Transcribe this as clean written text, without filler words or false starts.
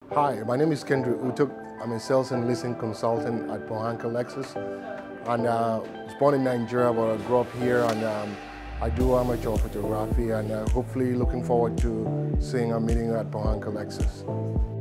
Hi, my name is Kenddrie Utuk. I'm a sales and leasing consultant at Pohanka Lexus. And I was born in Nigeria, but I grew up here, and I do amateur photography, and hopefully looking forward to seeing a meeting at Pohanka Lexus.